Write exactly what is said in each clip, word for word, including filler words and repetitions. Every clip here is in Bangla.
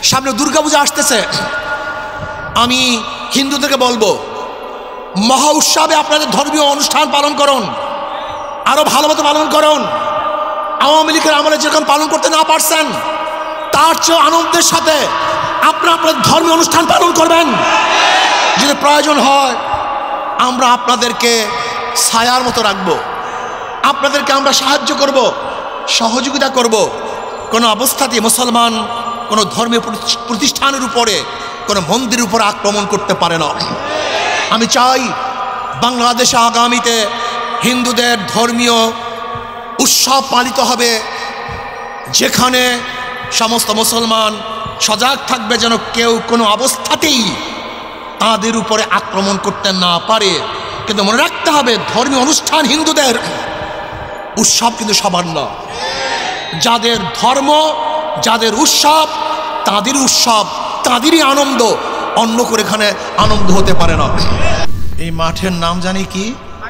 সামনে দুর্গাপূজা আসতেছে, আমি হিন্দুদেরকে বলবো মহা উৎসবে আপনাদের ধর্মীয় অনুষ্ঠান পালন করুন, আরো ভালো মতো পালন করুন। আওয়ামী লীগের আমলে যেরকম পালন করতে না পারছেন তার চেয়ে আনন্দের সাথে আপনারা আপনাদের ধর্মীয় অনুষ্ঠান পালন করবেন। যদি প্রয়োজন হয় আমরা আপনাদেরকে ছায়ার মতো রাখবো, আপনাদেরকে আমরা সাহায্য করব, সহযোগিতা করব। কোনো অবস্থাতে মুসলমান কোনো ধর্মীয় প্রতিষ্ঠানের উপরে, কোনো মন্দিরের উপরে আক্রমণ করতে পারে না। আমি চাই বাংলাদেশে আগামীতে হিন্দুদের ধর্মীয় উৎসব পালিত হবে, যেখানে সমস্ত মুসলমান সজাগ থাকবে যেন কেউ কোনো অবস্থাতেই তাদের উপরে আক্রমণ করতে না পারে। কিন্তু মনে রাখতে হবে ধর্মীয় অনুষ্ঠান হিন্দুদের, উৎসব কিন্তু সবার না। যাদের ধর্ম, যাদের উৎসব, তাদের উৎসব, তাদেরই আনন্দ, অন্য করে এখানে আনন্দ হতে পারে না। এই মাঠের নাম জানি কি?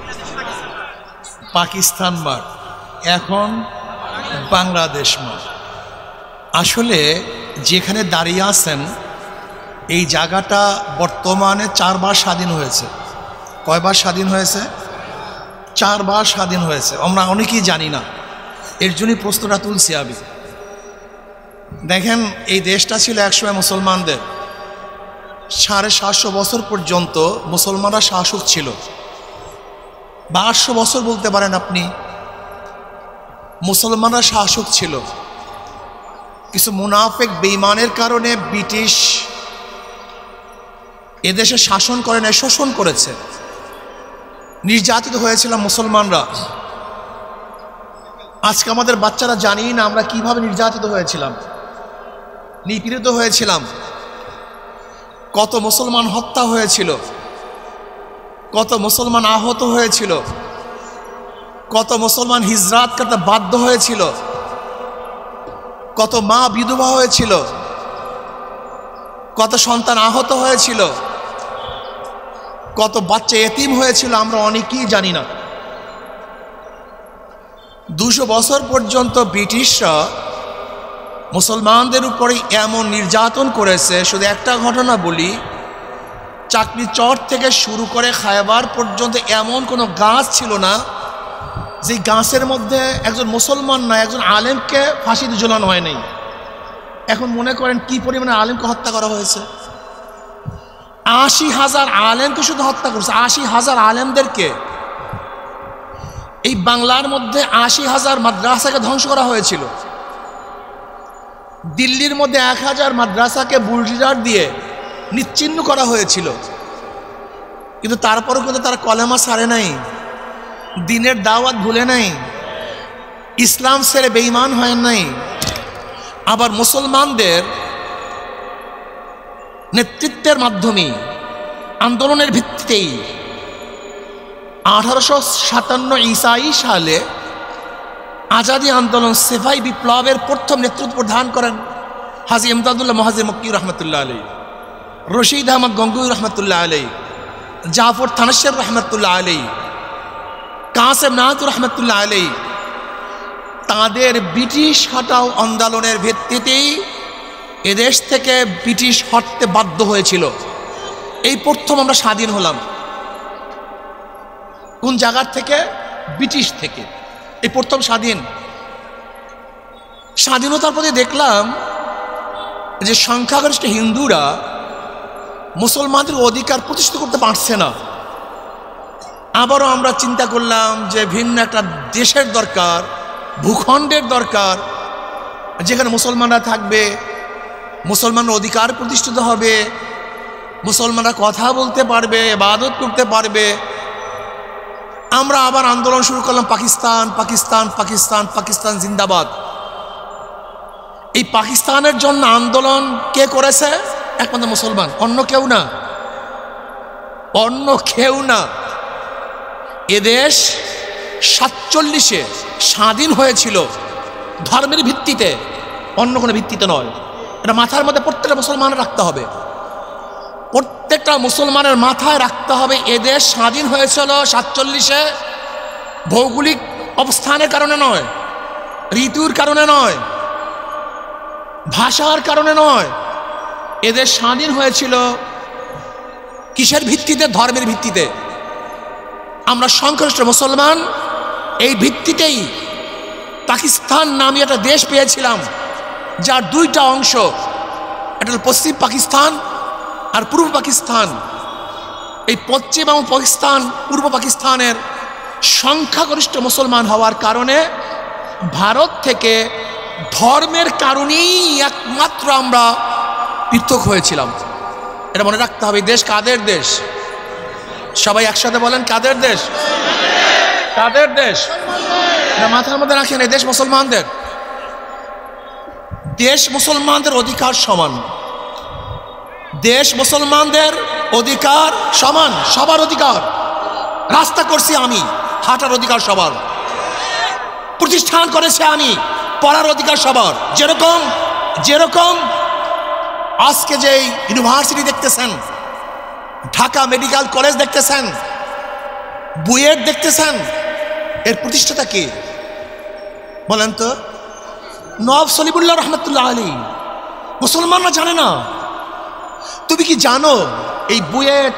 পাকিস্তান মাঠ, এখন বাংলাদেশ মাঠ। আসলে যেখানে দাঁড়িয়ে আছেন এই জায়গাটা বর্তমানে চারবার স্বাধীন হয়েছে। কয়বার স্বাধীন হয়েছে? চারবার স্বাধীন হয়েছে। আমরা অনেকেই জানি না, এর জন্যই প্রশ্নটা তুলছি আমি। দেখেন, এই দেশটা ছিল একসময় মুসলমানদের, সাড়ে সাতশো বছর পর্যন্ত মুসলমানরা শাসক ছিল, বা আটশো বছর বলতে পারেন আপনি, মুসলমানরা শাসক ছিল। কিছু মুনাফেক বেঈমানের কারণে ব্রিটিশ এদেশে শাসন করে না, শোষণ করেছে, নির্যাতিত হয়েছিল মুসলমানরা। আজকে আমাদের বাচ্চারা জানি না আমরা কিভাবে নির্যাতিত হয়েছিলাম, নিপীড়িত হয়েছিলাম, কত মুসলমান হত্যা হয়েছিল, কত মুসলমান আহত হয়েছিল, কত মুসলমান হিজরাত করতে বাধ্য হয়েছিল, কত মা বিধবা হয়েছিল, কত সন্তান আহত হয়েছিল, কত বাচ্চা এতিম হয়েছিল, আমরা অনেকেই জানি না। দুশো বছর পর্যন্ত ব্রিটিশরা মুসলমানদের উপরে এমন নির্যাতন করেছে। শুধু একটা ঘটনা বলি, চাকরি চর থেকে শুরু করে খায়বার পর্যন্ত এমন কোনো গাছ ছিল না যে গাছের মধ্যে একজন মুসলমান না একজন আলেমকে ফাঁসিতে ঝোলানো হয় নাই। এখন মনে করেন কি পরিমাণে আলেমকে হত্যা করা হয়েছে। আশি হাজার আলেমকে শুধু হত্যা করছে, আশি হাজার আলেমদেরকে। এই বাংলার মধ্যে আশি হাজার মাদ্রাসাকে ধ্বংস করা হয়েছিল। দিল্লির মধ্যে এক হাজার মাদ্রাসাকে বুলডোজার দিয়ে নিশ্চিহ্ন করা হয়েছিল। কিন্তু তারপরেও কিন্তু তারা কলেমা ছাড়ে নাই, দিনের দাওয়াত ভুলে নাই, ইসলাম ছেড়ে বেঈমান হয় নাই। আবার মুসলমানদের নেতৃত্বের মাধ্যমে আন্দোলনের ভিত্তিতেই আঠারোশো সাতান্ন ইসাই সালে আজাদী আন্দোলন সেফাই বিপ্লবের প্রথম নেতৃত্ব প্রদান করেন হাজী ইমদাদুল্লাহ মহাজে মক্কি রহমতুল্লাহ আলাই, রশিদ আহমদ গঙ্গুই রহমতুল্লাহ আলাই, জাফর থানেশ্বর রহমতুল্লাহ আলাই, কাসেম নাহাতুর রহমতুল্লাহ আলাই। তাদের ব্রিটিশ হটাও আন্দোলনের ভিত্তিতেই এদেশ থেকে ব্রিটিশ হটতে বাধ্য হয়েছিল। এই প্রথম আমরা স্বাধীন হলাম। কোন জায়গার থেকে? ব্রিটিশ থেকে। এই প্রথম স্বাধীন। স্বাধীনতার পরে দেখলাম যে সংখ্যাগরিষ্ঠ হিন্দুরা মুসলমানদের অধিকার প্রতিষ্ঠিত করতে পারছে না। আবারও আমরা চিন্তা করলাম যে ভিন্ন একটা দেশের দরকার, ভূখণ্ডের দরকার, যেখানে মুসলমানরা থাকবে, মুসলমানের অধিকার প্রতিষ্ঠিত হবে, মুসলমানরা কথা বলতে পারবে, ইবাদত করতে পারবে। আমরা আবার আন্দোলন শুরু করলাম, পাকিস্তান পাকিস্তান পাকিস্তান পাকিস্তান জিন্দাবাদ। এই পাকিস্তানের জন্য আন্দোলন কে করেছে? একমাত্র মুসলমান, অন্য কেউ না, অন্য কেউ না। এদেশ সাতচল্লিশে স্বাধীন হয়েছিল ধর্মের ভিত্তিতে, অন্য কোনো ভিত্তিতে নয়। এটা মাথার মধ্যে প্রত্যেকটা মুসলমানের রাখতে হবে, প্রত্যেকটা মুসলমানের মাথায় রাখতে হবে। এদেশ স্বাধীন হয়েছিল সাতচল্লিশে ভৌগোলিক অবস্থানের কারণে নয়, ঋতুর কারণে নয়, ভাষার কারণে নয়, এদের স্বাধীন হয়েছিল কিসের ভিত্তিতে? ধর্মের ভিত্তিতে। আমরা সংখ্যাগরিষ্ঠ মুসলমান, এই ভিত্তিতেই পাকিস্তান নামে একটা দেশ পেয়েছিলাম, যার দুইটা অংশ, একটা হল পশ্চিম পাকিস্তান আর পূর্ব পাকিস্তান। এই পশ্চিম এবং পাকিস্তান, পূর্ব পাকিস্তানের সংখ্যাগরিষ্ঠ মুসলমান হওয়ার কারণে ভারত থেকে ধর্মের কারণেই একমাত্র আমরা পৃথক হয়েছিলাম। এটা মনে রাখতে হবে। দেশ কাদের দেশ? সবাই একসাথে বলেন, কাদের দেশ? কাদের দেশ? এটা মাথার মধ্যে রাখেন, এই দেশ মুসলমানদের। দেশ মুসলমানদের অধিকার সমান। দেশ মুসলমানদের অধিকার সমান, সবার অধিকার। রাস্তা করছি আমি, হাঁটার অধিকার সবার। প্রতিষ্ঠান করেছে আমি, পড়ার অধিকার সবার। যেরকম যেরকম আজকে যে ইউনিভার্সিটি দেখতেছেন, ঢাকা মেডিকেল কলেজ দেখতেছেন, বুয়েট দেখতেছেন, এর প্রতিষ্ঠাতা কে বলেন তো? নওয়াব সলিমুল্লাহ রহমতুল্লাহ আলী। মুসলমানরা জানে না। তুমি কি জানো এই বুয়েট,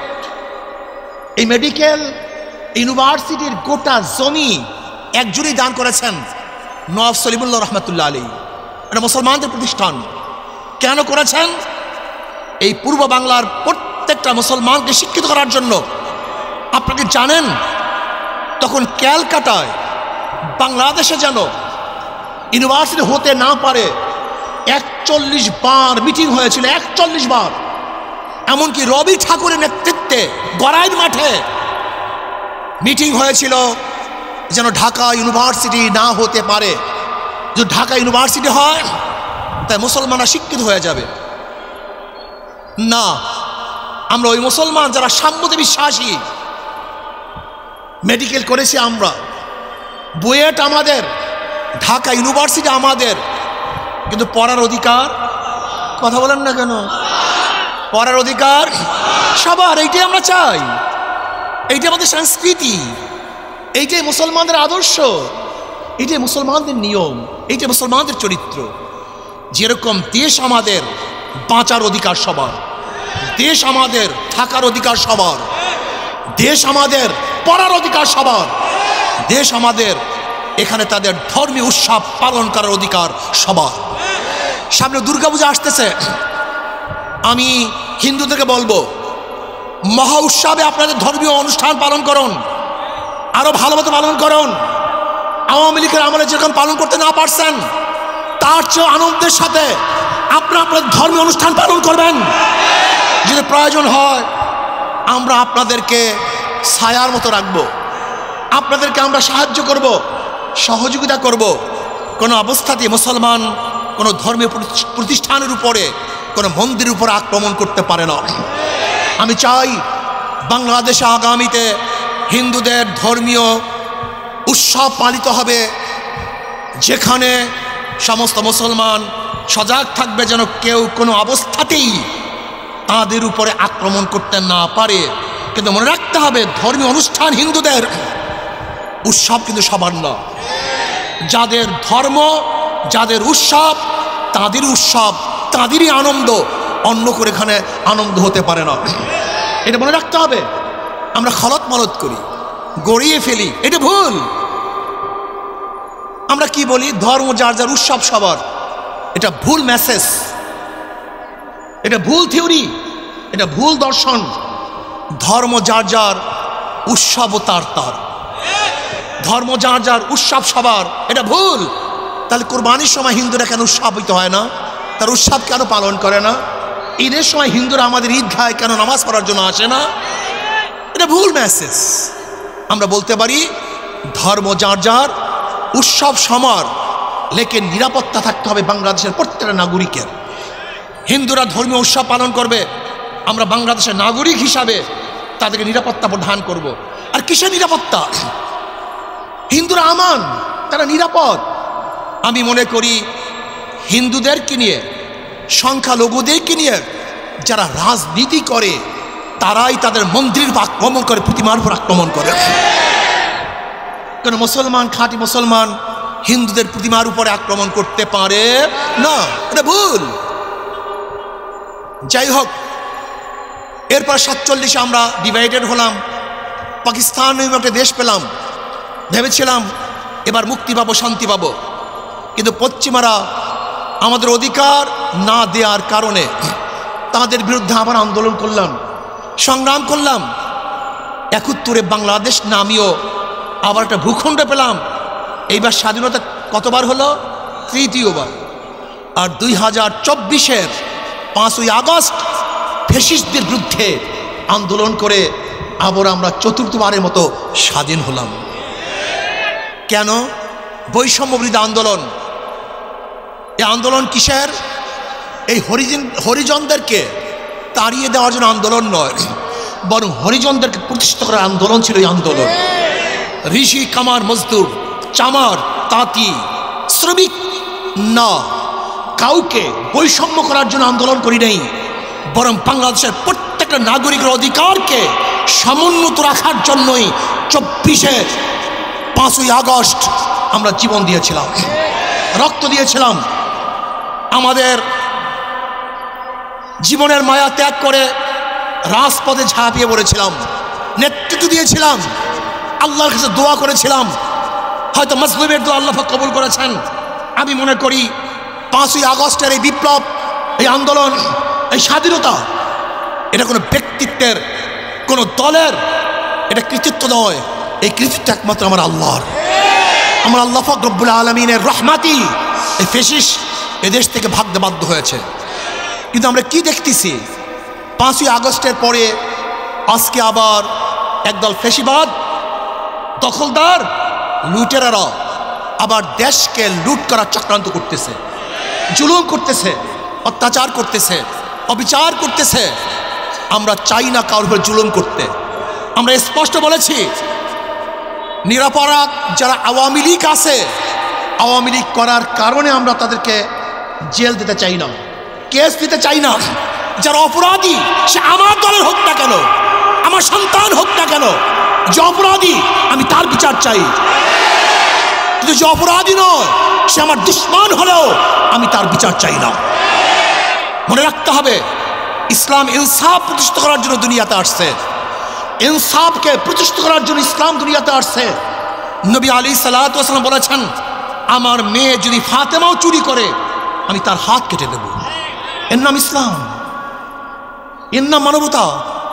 এই মেডিকেল ইউনিভার্সিটির গোটা জমি একজনই দান করেছেন? নওয়াব সলিমুল্লাহ রহমতুল্লাহ আলী। এটা মুসলমানদের প্রতিষ্ঠান। কেন করেছেন? এই পূর্ব বাংলার প্রত্যেকটা মুসলমানকে শিক্ষিত করার জন্য। আপনাকে জানেন, তখন ক্যালকাটায় বাংলাদেশে যেন ইউনিভার্সিটি হতে না পারে একচল্লিশ বার মিটিং হয়েছিল, একচল্লিশ বার। এমনকি রবি ঠাকুরের নেতৃত্বে গড়াইল মাঠে মিটিং হয়েছিল যেন ঢাকা ইউনিভার্সিটি না হতে পারে। যদি ঢাকা ইউনিভার্সিটি হয় তাই মুসলমানরা শিক্ষিত হয়ে যাবে। না, আমরা ওই মুসলমান যারা সাম্যতে বিশ্বাসী, মেডিকেল করেছি আমরা, বুয়েট আমাদের, ঢাকা ইউনিভার্সিটি আমাদের, কিন্তু পড়ার অধিকার, কথা বলেন না কেন? পড়ার অধিকার সবার। এইটাই আমরা চাই, এইটাই আমাদের সংস্কৃতি, এইটাই মুসলমানদের আদর্শ, এইটাই মুসলমানদের নিয়ম, এইটাই মুসলমানদের চরিত্র। যেরকম দেশ আমাদের, বাঁচার অধিকার সবার। দেশ আমাদের, থাকার অধিকার সবার। দেশ আমাদের, পড়ার অধিকার সবার। দেশ আমাদের, এখানে তাদের ধর্মীয় উৎসব পালন করার অধিকার সবার। সামনে দুর্গাপূজা আসতেছে। আমি হিন্দুদেরকে বলবো, মহা উৎসবে আপনাদের ধর্মীয় অনুষ্ঠান পালন করুন, আরো ভালো মতো পালন করুন। আওয়ামী লীগের আমলে যেরকম পালন করতে না পারছেন, তার চেয়ে আনন্দের সাথে আপনারা আপনাদের ধর্মীয় অনুষ্ঠান পালন করবেন। যদি প্রয়োজন হয় আমরা আপনাদেরকে ছায়ার মতো রাখবো, আপনাদেরকে আমরা সাহায্য করব, সহযোগিতা করব। কোনো অবস্থাতে মুসলমান কোনো ধর্মীয় প্রতিষ্ঠানের উপরে, কোনো মন্দিরের উপরে আক্রমণ করতে পারে না। আমি চাই বাংলাদেশে আগামীতে হিন্দুদের ধর্মীয় উৎসব পালিত হবে, যেখানে সমস্ত মুসলমান সজাগ থাকবে যেন কেউ কোনো অবস্থাতেই তাদের উপরে আক্রমণ করতে না পারে। কিন্তু মনে রাখতে হবে, ধর্মীয় অনুষ্ঠান হিন্দুদের, উৎসব কিন্তু সবার না। যাদের ধর্ম, যাদের উৎসব, তাদের উৎসব, তাদেরই আনন্দ, অন্য করে এখানে আনন্দ হতে পারে না। এটা মনে রাখতে হবে। আমরা খলত মলত করি, গড়িয়ে ফেলি, এটা ভুল। আমরা কি বলি? ধর্ম যার যার, উৎসব সবার। এটা ভুল মেসেজ, এটা ভুল থিওরি, এটা ভুল দর্শন। ধর্ম যার যার, উৎসব তার তার। ধর্ম যার যার, উৎসব সবার, এটা ভুল। তাহলে কোরবানির সময় হিন্দুরা কেন উৎসবিত হয় না? তার উৎসব কেন পালন করে না? ঈদের সময় হিন্দুরা আমাদের ঈদগাহে কেন নামাজ পড়ার জন্য আসে না? এটা ভুল মেসেজ। আমরা বলতে পারি ধর্ম যার যার, উৎসব সমার, লেকিন নিরাপত্তা থাকতে হবে বাংলাদেশের প্রত্যেকটা নাগরিকের। হিন্দুরা ধর্মীয় উৎসব পালন করবে, আমরা বাংলাদেশের নাগরিক হিসাবে তাদেরকে নিরাপত্তা প্রদান করব। আর কিসের নিরাপত্তা? হিন্দুরা আমান, তারা নিরাপদ। আমি মনে করি হিন্দুদেরকে নিয়ে, সংখ্যালঘুদেরকে নিয়ে যারা রাজনীতি করে, তারাই তাদের মন্দিরের উপর আক্রমণ করে, প্রতিমার উপর আক্রমণ করে। কেন মুসলমান, খাঁটি মুসলমান হিন্দুদের প্রতিমার উপরে আক্রমণ করতে পারে না? এটা ভুল। যাই হোক, এরপর সাতচল্লিশে আমরা ডিভাইডেড হলাম, পাকিস্তান নামে একটা দেশ পেলাম, ভেবেছিলাম এবার মুক্তি পাবো, শান্তি পাবো। কিন্তু পশ্চিমারা আমাদের অধিকার না দেওয়ার কারণে তাদের বিরুদ্ধে আবার আন্দোলন করলাম, সংগ্রাম করলাম। একাত্তরে বাংলাদেশ নামীয় আবার একটা ভূখণ্ড পেলাম। এইবার স্বাধীনতা কতবার হলো? তৃতীয়বার। আর দুই হাজার চব্বিশের পাঁচই আগস্ট ফ্যাসিস্টদের বিরুদ্ধে আন্দোলন করে আবার আমরা চতুর্থবারের মতো স্বাধীন হলাম। কেন? বৈষম্য বিরোধী আন্দোলন। এই আন্দোলন কিসের? এই হরিজন হরিজনদেরকে তাড়িয়ে দেওয়ার জন্য আন্দোলন নয়, বরং হরিজনদেরকে প্রতিষ্ঠিত করার আন্দোলন ছিল এই আন্দোলন। ঋষি, কামার, মজদুর, চামার, তাঁতি, শ্রমিক না কাউকে বৈষম্য করার জন্য আন্দোলন করি নাই, বরং বাংলাদেশের প্রত্যেকটা নাগরিকের অধিকারকে সমুন্নত রাখার জন্যই চব্বিশে পাঁচই আগস্ট আমরা জীবন দিয়েছিলাম, রক্ত দিয়েছিলাম, আমাদের জীবনের মায়া ত্যাগ করে রাজপথে ঝাঁপিয়ে পড়েছিলাম, নেতৃত্ব দিয়েছিলাম, আল্লাহর কাছে দোয়া করেছিলাম। হয়তো মজলুমের দোয়া আল্লাহ কবুল করেছেন। আমি মনে করি পাঁচই আগস্টের এই বিপ্লব, এই আন্দোলন, এই স্বাধীনতা, এটা কোনো ব্যক্তিত্বের, কোনো দলের এটা কৃতিত্ব নয়। এই কৃতিত্ব একমাত্র আমার আল্লাহর, আমার আল্লাহ পাক রব্বুল আলামিনের রহমাতি। এই ফ্যাসিস্ট এদেশ থেকে ভাগতে বাধ্য হয়েছে। কিন্তু আমরা কি দেখতেছি? পাঁচই আগস্টের পরে আজকে আবার একদল ফ্যাসিবাদ দখলদার লুটেরারা আবার দেশকে লুট করার চক্রান্ত করতেছে, জুলুম করতেছে, অত্যাচার করতেছে, অবিচার করতেছে। আমরা চাই না কারোর উপর জুলুম করতে। আমরা স্পষ্ট বলেছি, নিরাপরাধ যারা আওয়ামী লীগ আছে, আওয়ামী লীগ করার কারণে আমরা তাদেরকে জেল দিতে চাই না, কেস দিতে চাই না। যারা অপরাধী, সে আমার দলের হোক না কেন, আমার সন্তান হোক না কেন, যে অপরাধী আমি তার বিচার চাই। কিন্তু যে অপরাধী নয়, সে আমার দুশ্মন হলেও আমি তার বিচার চাই না। মনে রাখতে হবে, ইসলাম ইনসাফ প্রতিষ্ঠা করার জন্য দুনিয়াতে আসছে। ইনসাফকে প্রতিষ্ঠা করার জন্য ইসলাম দুনিয়াতে আসছে। নবী আলাইহিস সালাতু ওয়াস সালাম বলেছেন, আমার মেয়ে যদি ফাতেমাও চুরি করে আমি তার হাত কেটে দেব। এর নাম ইসলাম, এর নাম মানবতা,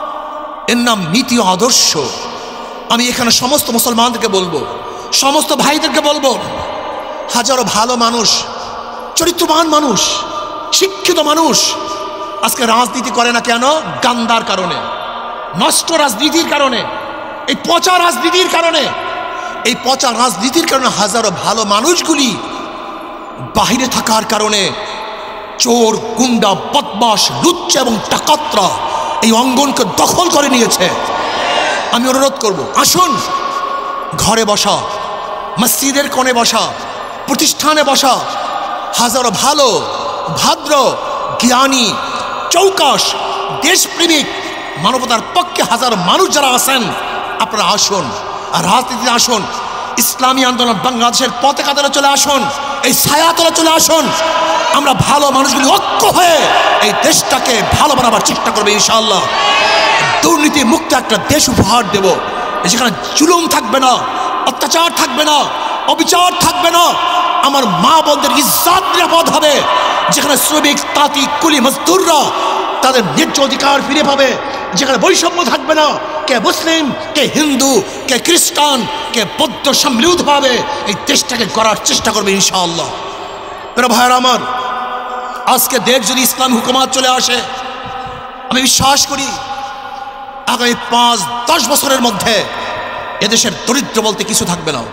এর নাম নীতি ও আদর্শ। আমি এখানে সমস্ত মুসলমানদেরকে বলবো, সমস্ত ভাইদেরকে বলবো, হাজারো ভালো মানুষ, চরিত্রবান মানুষ, শিক্ষিত মানুষ আজকে রাজনীতি করে না কেন? গান্দার কারণে, নষ্ট রাজনীতির কারণে, এই পচা রাজনীতির কারণে। এই পচা রাজনীতির কারণে হাজারো ভালো মানুষগুলি বাহিরে থাকার কারণে চোর, গুন্ডা, বদমাশ, লুচ্চা এবং ডাকাতরা এই অঙ্গনকে দখল করে নিয়েছে। আমি অনুরোধ করব, আসুন ঘরে বসা, মসজিদের কোণে বসা, প্রতিষ্ঠানে বসা হাজারো ভালো, ভাদ্র, জ্ঞানী, চৌকাশ, দেশপ্রেমিক, মানবতার পক্ষে হাজার মানুষ যারা আছেন, আপনারা আসুন আর রাজনীতিতে আসুন। ইসলামী আন্দোলন বাংলাদেশের পতাকা তলে চলে আসুন, এই ছায়া তলে চলে আসুন। আমরা ভালো মানুষগুলি ঐক্য হয়ে এই দেশটাকে ভালো বানাবার চেষ্টা করবে ইনশাআল্লাহ। দুর্নীতি মুক্ত একটা দেশ উপহার দেব, যেখানে জুলুম থাকবে না, অত্যাচার থাকবে না, অবিচার থাকবে না। আমার মা বোনদের ইজ্জত নিরাপদ হবে, যেখানে শ্রমিক, তাঁতি, কুলি, মজদুররা তাদের ন্যায্য অধিকার ফিরে পাবে, যেখানে বৈষম্য থাকবে না, কে মুসলিম, কে হিন্দু, কে খ্রিস্টান, কে বৌদ্ধ সম্মিলিত ভাবে এই দেশটাকে গড়ার চেষ্টা করবে ইনশাআল্লাহ। প্রিয় ভাইরা আমার, আজকে দেশ যদি ইসলাম হুকুমাত চলে আসে, আমি বিশ্বাস করি আগামী পাঁচ দশ বছরের মধ্যে এদেশের দরিদ্র বলতে কিছু থাকবে না।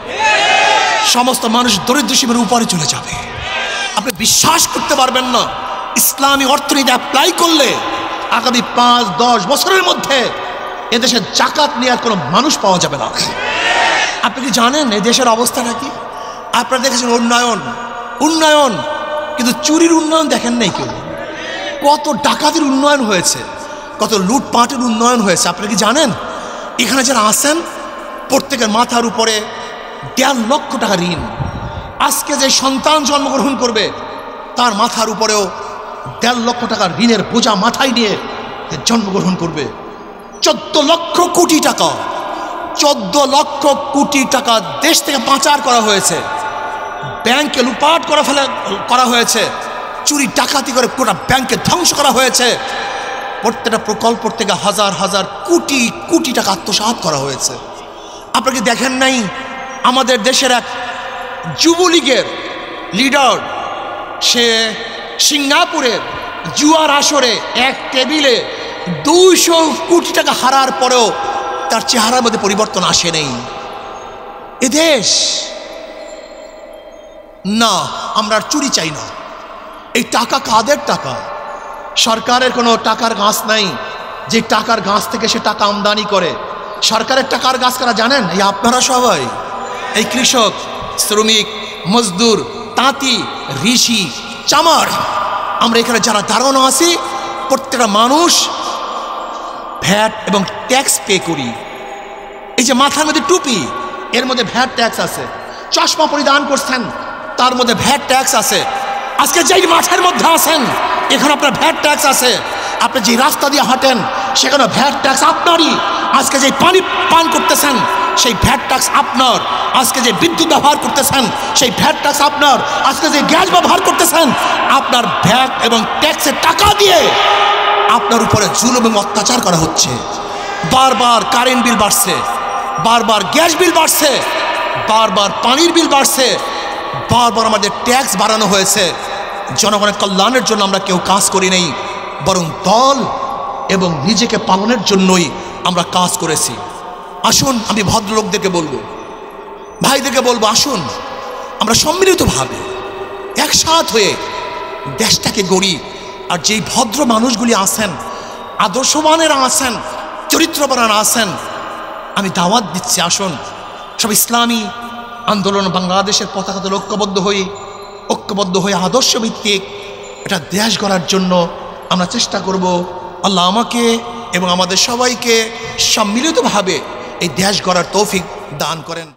সমস্ত মানুষ দরিদ্র সীমার উপরে চলে যাবে। আপনি বিশ্বাস করতে পারবেন না, ইসলামী অর্থনীতি অ্যাপ্লাই করলে আগামী পাঁচ দশ বছরের মধ্যে এদেশে জাকাত নেওয়ার কোনো মানুষ পাওয়া যাবে না। আপনি কি জানেন এই দেশের অবস্থাটা কি? আপনারা দেখেছেন উন্নয়ন, উন্নয়ন, কিন্তু চুরির উন্নয়ন দেখেন নাই কেউ। কত ডাকাতির উন্নয়ন হয়েছে, কত লুটপাটের উন্নয়ন হয়েছে। আপনি কি জানেন এখানে যারা আছেন প্রত্যেকের মাথার উপরে দেড় লক্ষ টাকা ঋণ। আজকে যে সন্তান জন্মগ্রহণ করবে তার মাথার উপরেও দেড় লক্ষ টাকার ঋণের বোঝা মাথায় নিয়ে জন্মগ্রহণ করবে। চোদ্দ লক্ষ কোটি টাকা চোদ্দ লক্ষ কোটি টাকা দেশ থেকে পাচার করা হয়েছে, ব্যাংকে লুটপাট করা ফেলে করা হয়েছে, চুরি ডাকাতি করে গোটা ব্যাংকে ধ্বংস করা হয়েছে। প্রত্যেকটা প্রকল্প থেকে হাজার হাজার কোটি কোটি টাকা আত্মসাৎ করা হয়েছে। আপনাকে দেখেন নাই আমাদের দেশের এক যুবলীগের লিডার, সে সিঙ্গাপুরের জুয়ার আসরে এক টেবিলে দুইশো কোটি টাকা হারার পরেও তার চেহারার মধ্যে পরিবর্তন আসে নেই। এ দেশ না, আমরা আর চুরি চাই না। এই টাকা কাদের টাকা? সরকারের কোনো টাকার গাছ নাই যে টাকার গাছ থেকে সে টাকা আমদানি করে। সরকারের টাকার গাছ কারা জানেন? এই আপনারা সবাই, এই কৃষক, শ্রমিক, মজদুর, তাঁতি, ঋষি, চামার, আমরা এখানে যারা দাঁড়ানো আছি প্রত্যেকটা মানুষ ভ্যাট এবং ট্যাক্স পে করি। এই যে মাথার মধ্যে টুপি, এর মধ্যে ভ্যাট ট্যাক্স আছে। চশমা পরিধান করছেন, তার মধ্যে ভ্যাট ট্যাক্স আছে। আজকে যেই মাঠের মধ্যে আছেন এখানে আপনার ভ্যাট ট্যাক্স আছে। আপনি যে রাস্তা দিয়ে হাঁটেন সেখানে ভ্যাট ট্যাক্স আপনারই। আজকে যে পানি পান করতেছেন সেই ভ্যাট ট্যাক্স আপনার। আজকে যে বিদ্যুৎ ব্যবহার করতেছেন সেই ভ্যাট ট্যাক্স আপনার। আজকে যে গ্যাস ব্যবহার করতেছেন আপনার ভ্যাট এবং ট্যাক্সের টাকা দিয়ে আপনার উপরে জুলুম এবং অত্যাচার করা হচ্ছে। বারবার কারেন্ট বিল বাড়ছে, বারবার গ্যাস বিল বাড়ছে, বারবার পানির বিল বাড়ছে, বারবার আমাদের ট্যাক্স বাড়ানো হয়েছে। জনগণের কল্যাণের জন্য আমরা কেউ কাজ করি নাই, বরং দল এবং নিজেকে পালনের জন্যই আমরা কাজ করেছি। আসুন, আমি ভদ্রলোকদেরকে বলবো, ভাইদেরকে বলবো, আসুন আমরা সম্মিলিতভাবে একসাথ হয়ে দেশটাকে গড়ি। আর যেই ভদ্র মানুষগুলি আছেন, আদর্শবানেরা আছেন, চরিত্রবানেরা আছেন, আমি দাওয়াত দিচ্ছি, আসুন সব ইসলামী আন্দোলন বাংলাদেশের পতাকাতে ঐক্যবদ্ধ হই, ঐক্যবদ্ধ হয়ে আদর্শ ভিত্তিক এটা দেশ গড়ার জন্য আমরা চেষ্টা করব। আল্লাহ আমাকে এবং আমাদের সবাইকে সম্মিলিতভাবে এই দেশ গড়ার তৌফিক দান করেন।